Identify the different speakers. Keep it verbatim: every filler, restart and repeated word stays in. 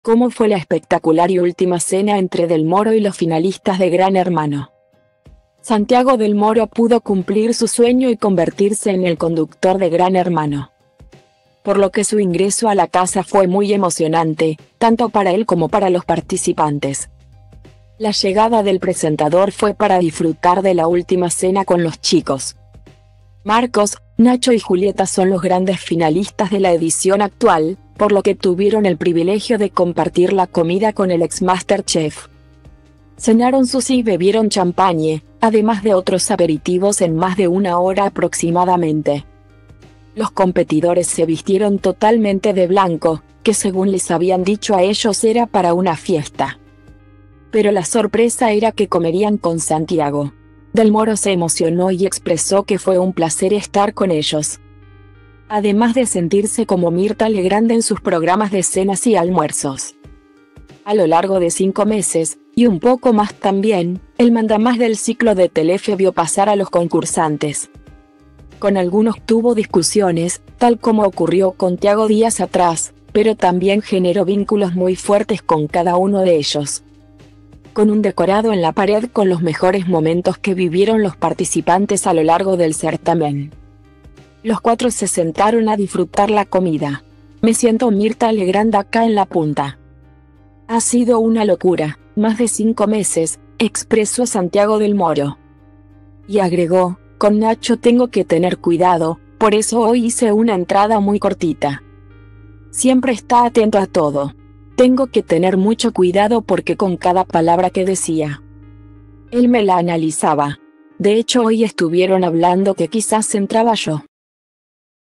Speaker 1: ¿Cómo fue la espectacular y última cena entre Del Moro y los finalistas de Gran Hermano? Santiago Del Moro pudo cumplir su sueño y convertirse en el conductor de Gran Hermano, por lo que su ingreso a la casa fue muy emocionante, tanto para él como para los participantes. La llegada del presentador fue para disfrutar de la última cena con los chicos. Marcos, Nacho y Julieta son los grandes finalistas de la edición actual, por lo que tuvieron el privilegio de compartir la comida con el ex MasterChef. Cenaron sushi y bebieron champagne, además de otros aperitivos en más de una hora aproximadamente. Los competidores se vistieron totalmente de blanco, que según les habían dicho a ellos era para una fiesta. Pero la sorpresa era que comerían con Santiago. Del Moro se emocionó y expresó que fue un placer estar con ellos, además de sentirse como Mirta Legrand en sus programas de cenas y almuerzos. A lo largo de cinco meses, y un poco más también, el mandamás del ciclo de Telefe vio pasar a los concursantes. Con algunos tuvo discusiones, tal como ocurrió con Tiago días atrás, pero también generó vínculos muy fuertes con cada uno de ellos. Con un decorado en la pared con los mejores momentos que vivieron los participantes a lo largo del certamen. Los cuatro se sentaron a disfrutar la comida. Me siento Mirta Legrand acá en la punta. Ha sido una locura, más de cinco meses, expresó Santiago Del Moro. Y agregó, con Nacho tengo que tener cuidado, por eso hoy hice una entrada muy cortita. Siempre está atento a todo. Tengo que tener mucho cuidado porque con cada palabra que decía, él me la analizaba. De hecho hoy estuvieron hablando que quizás entraba yo.